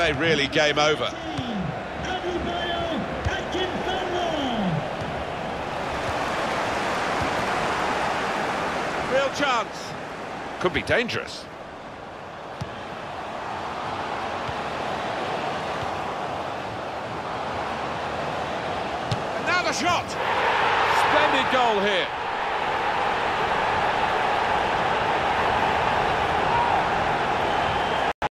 say, really game over. Real chance. Could be dangerous. And now the shot. Splendid goal here.